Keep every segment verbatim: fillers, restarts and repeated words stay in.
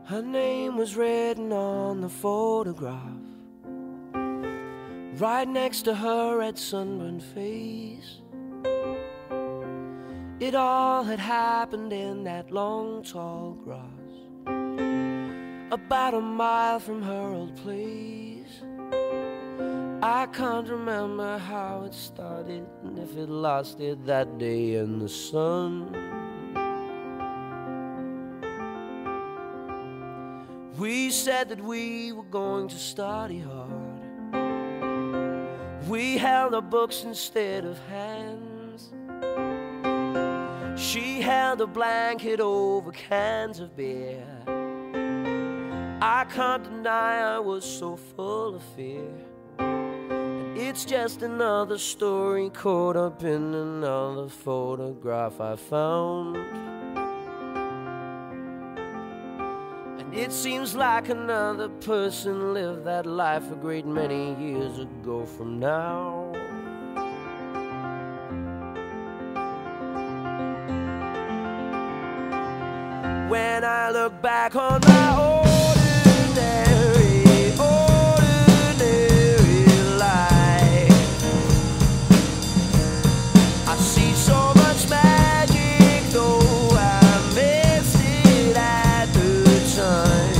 Her name was written on the photograph, right next to her red sunburned face. It all had happened in that long tall grass, about a mile from her old place. I can't remember how it started and if it lasted that day in the sun. We said that we were going to study hard. We held our books instead of hands. She held a blanket over cans of beer. I can't deny I was so full of fear. And it's just another story caught up in another photograph I found. It seems like another person lived that life a great many years ago from now. When I look back on my ordinary, ordinary life, I see so much magic, though I missed it at the time.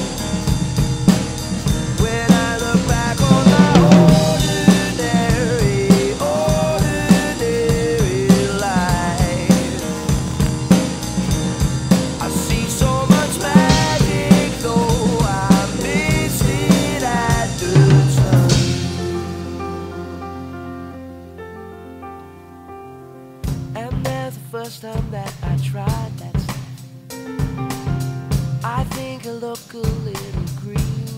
When I look back on my ordinary, ordinary life, I see so much magic, though I missed it at the time. And there's the first time that I tried that stuff, I think I look a little green.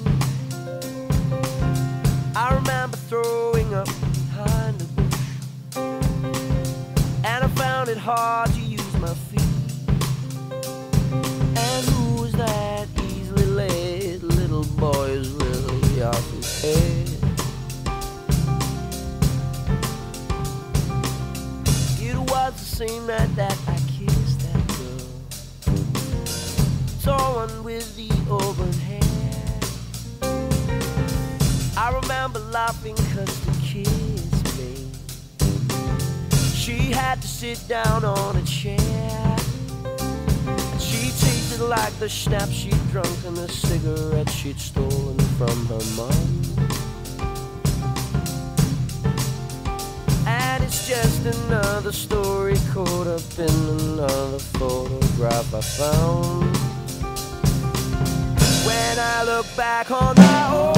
I remember throwing up behind the bush, and I found it hard to use my feet. And who was that easily led little boy's really off his head? It was the same night that I kissed that girl, tall one with the auburn hair. I remember laughing cause to kiss me she had to sit down on a chair. And she tasted like the schnapps she'd drunk and the cigarettes she'd stolen from her mom. And it's just another story caught up in another photograph I found. When I look back on my own